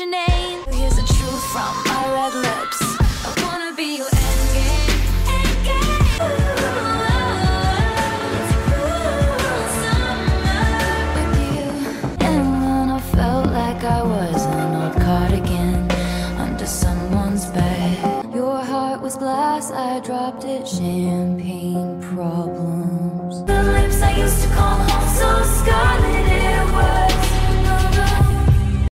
name. Here's the truth from my red lips. I wanna be your endgame, endgame. It's a cruel summer with you. And when I felt like I was an old cardigan under someone's bed, your heart was glass, I dropped it. Champagne problems. The lips I used to call home, so scarred.